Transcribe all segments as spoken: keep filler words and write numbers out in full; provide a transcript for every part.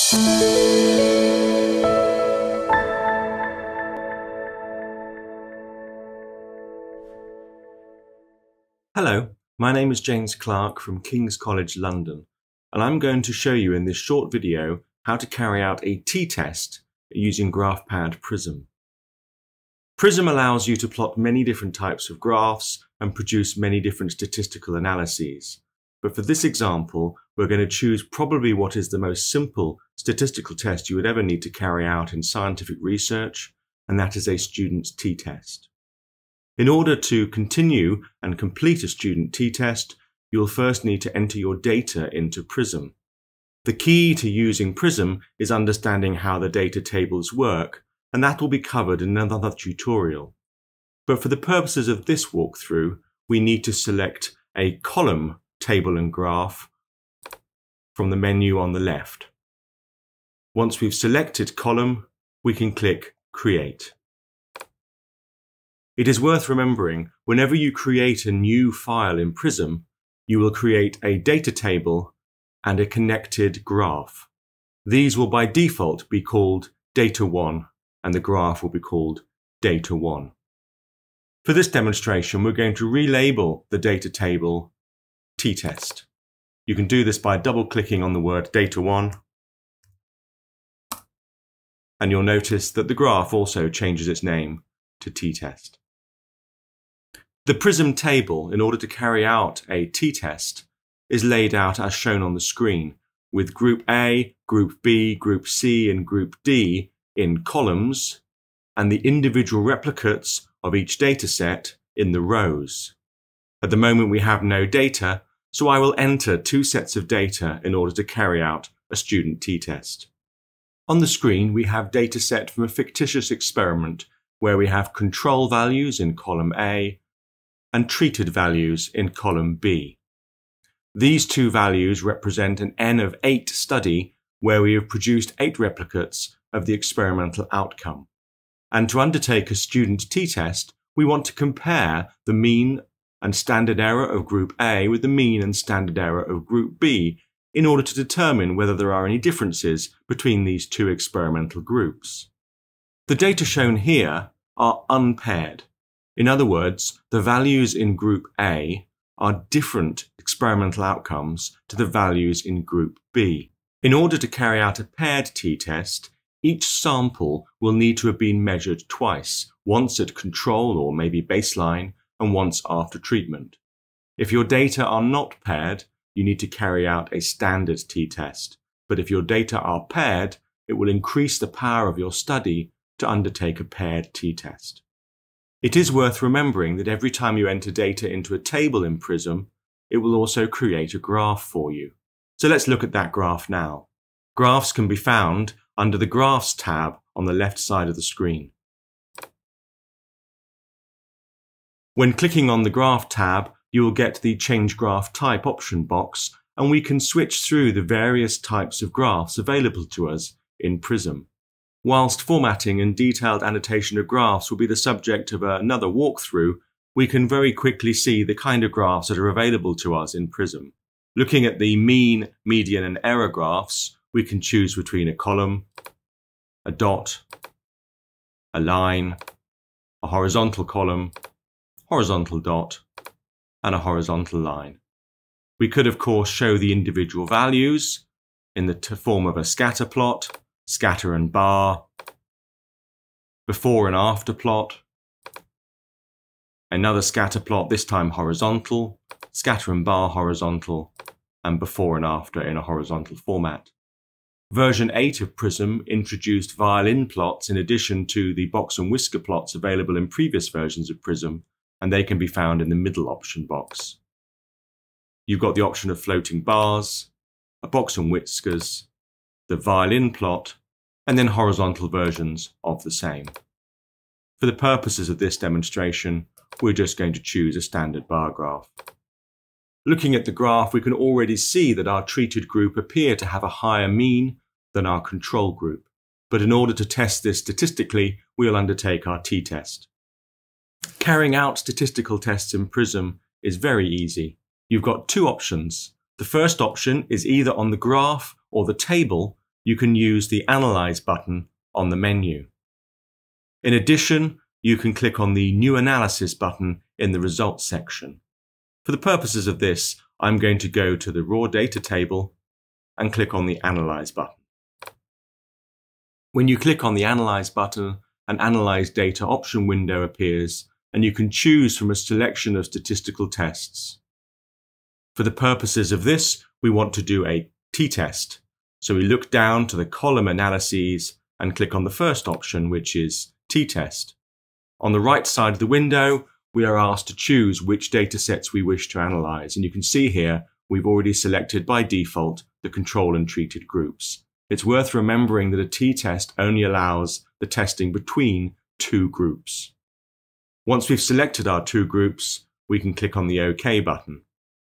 Hello, my name is James Clark from King's College London, and I'm going to show you in this short video how to carry out a t-test using GraphPad Prism. Prism allows you to plot many different types of graphs and produce many different statistical analyses. But for this example, we're going to choose probably what is the most simple statistical test you would ever need to carry out in scientific research, and that is a student's t-test. In order to continue and complete a student t-test, you'll first need to enter your data into Prism. The key to using Prism is understanding how the data tables work, and that will be covered in another tutorial. But for the purposes of this walkthrough, we need to select a column, table and graph from the menu on the left. Once we've selected column, we can click Create. It is worth remembering, whenever you create a new file in Prism, you will create a data table and a connected graph. These will by default be called data one, and the graph will be called data one. For this demonstration, we're going to relabel the data table t-test. You can do this by double-clicking on the word data one, and you'll notice that the graph also changes its name to t-test. The Prism table, in order to carry out a t-test, is laid out as shown on the screen, with Group A, Group B, Group C and Group D in columns, and the individual replicates of each data set in the rows. At the moment we have no data, so I will enter two sets of data in order to carry out a student t-test. On the screen we have data set from a fictitious experiment where we have control values in column A and treated values in column B. These two values represent an N of eight study where we have produced eight replicates of the experimental outcome. And to undertake a student t-test, we want to compare the mean and standard error of Group A with the mean and standard error of Group B in order to determine whether there are any differences between these two experimental groups. The data shown here are unpaired. In other words, the values in Group A are different experimental outcomes to the values in Group B. In order to carry out a paired t-test, each sample will need to have been measured twice, once at control or maybe baseline, and once after treatment. If your data are not paired, you need to carry out a standard t-test. But if your data are paired, it will increase the power of your study to undertake a paired t-test. It is worth remembering that every time you enter data into a table in Prism, it will also create a graph for you. So let's look at that graph now. Graphs can be found under the Graphs tab on the left side of the screen. When clicking on the Graph tab, you will get the Change Graph Type option box, and we can switch through the various types of graphs available to us in Prism. Whilst formatting and detailed annotation of graphs will be the subject of another walkthrough, we can very quickly see the kind of graphs that are available to us in Prism. Looking at the mean, median and error graphs, we can choose between a column, a dot, a line, a horizontal column, horizontal dot, and a horizontal line. We could of course show the individual values in the form of a scatter plot, scatter and bar, before and after plot, another scatter plot, this time horizontal, scatter and bar horizontal, and before and after in a horizontal format. Version eight of Prism introduced violin plots in addition to the box and whisker plots available in previous versions of Prism, and they can be found in the middle option box. You've got the option of floating bars, a box and whiskers, the violin plot, and then horizontal versions of the same. For the purposes of this demonstration, we're just going to choose a standard bar graph. Looking at the graph, we can already see that our treated group appear to have a higher mean than our control group. But in order to test this statistically, we'll undertake our t-test. Carrying out statistical tests in Prism is very easy. You've got two options. The first option is either on the graph or the table, you can use the Analyze button on the menu. In addition, you can click on the New Analysis button in the Results section. For the purposes of this, I'm going to go to the raw data table and click on the Analyze button. When you click on the Analyze button, an Analyze Data option window appears, and you can choose from a selection of statistical tests. For the purposes of this, we want to do a t-test. So we look down to the column analyses and click on the first option, which is t-test. On the right side of the window, we are asked to choose which datasets we wish to analyze. And you can see here, we've already selected by default the control and treated groups. It's worth remembering that a t-test only allows the testing between two groups. Once we've selected our two groups, we can click on the OK button.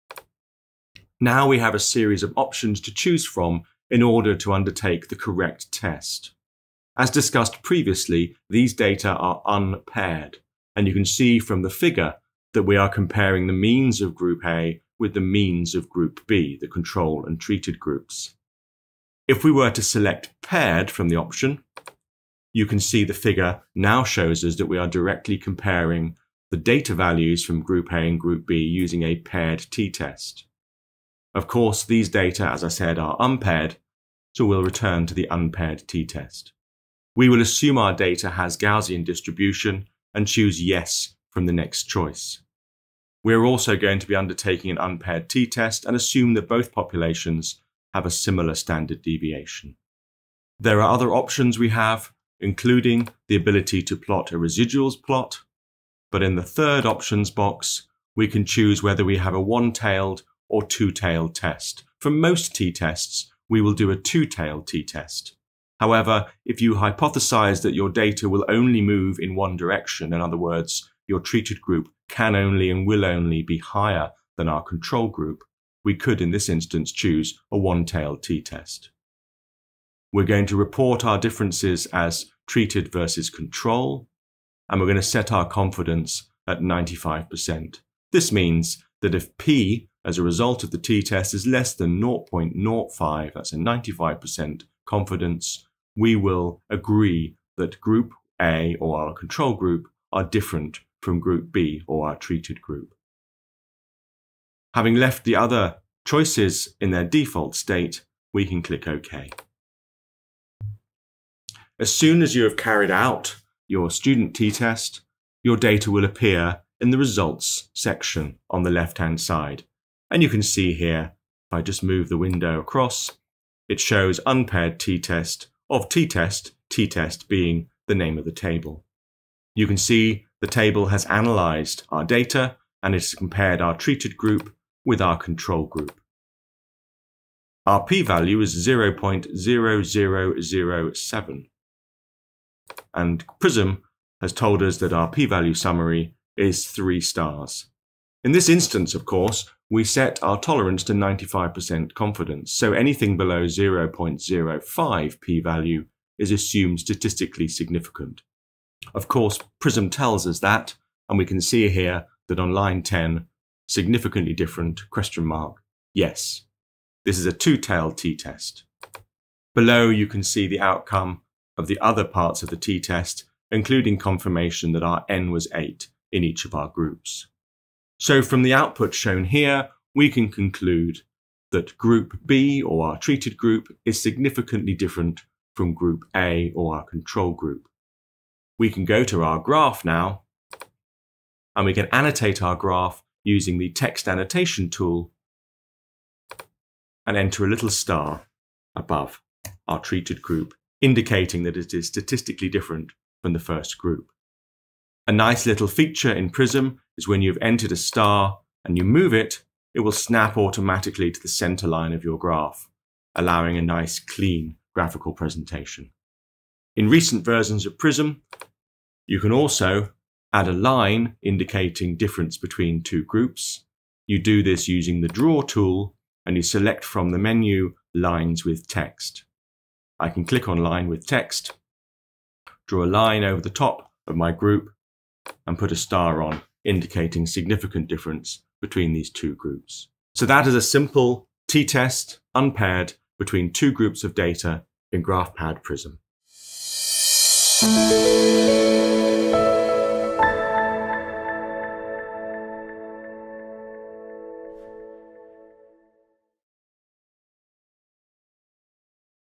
Now we have a series of options to choose from in order to undertake the correct test. As discussed previously, these data are unpaired, and you can see from the figure that we are comparing the means of Group A with the means of Group B, the control and treated groups. If we were to select paired from the option, you can see the figure now shows us that we are directly comparing the data values from Group A and Group B using a paired t-test. Of course, these data, as I said, are unpaired, so we'll return to the unpaired t-test. We will assume our data has Gaussian distribution and choose yes from the next choice. We're also going to be undertaking an unpaired t-test and assume that both populations have a similar standard deviation. There are other options we have, including the ability to plot a residuals plot, but in the third options box, we can choose whether we have a one-tailed or two-tailed test. For most t-tests, we will do a two-tailed t-test. However, if you hypothesize that your data will only move in one direction, in other words, your treated group can only and will only be higher than our control group, we could in this instance choose a one-tailed t-test. We're going to report our differences as treated versus control, and we're going to set our confidence at ninety-five percent. This means that if P as a result of the t-test is less than zero point zero five, that's a ninety-five percent confidence, we will agree that Group A or our control group are different from Group B or our treated group. Having left the other choices in their default state, we can click OK. As soon as you have carried out your student t-test, your data will appear in the results section on the left-hand side. And you can see here, if I just move the window across, it shows unpaired t-test of t-test, t-test being the name of the table. You can see the table has analyzed our data and it's compared our treated group with our control group. Our p-value is zero point zero zero zero seven. And Prism has told us that our p-value summary is three stars. In this instance, of course, we set our tolerance to ninety-five percent confidence, so anything below zero point zero five p-value is assumed statistically significant. Of course, Prism tells us that, and we can see here that on line ten, significantly different, question mark, yes. This is a two-tailed t-test. Below you can see the outcome of the other parts of the t-test, including confirmation that our n was eight in each of our groups. So from the output shown here, we can conclude that Group B or our treated group is significantly different from Group A or our control group. We can go to our graph now, and we can annotate our graph using the text annotation tool and enter a little star above our treated group, indicating that it is statistically different from the first group. A nice little feature in Prism is when you've entered a star and you move it, it will snap automatically to the center line of your graph, allowing a nice clean graphical presentation. In recent versions of Prism, you can also add a line indicating difference between two groups. You do this using the Draw tool and you select from the menu Lines with Text. I can click on Line with Text, draw a line over the top of my group and put a star on, indicating significant difference between these two groups. So that is a simple t-test, unpaired, between two groups of data in GraphPad Prism.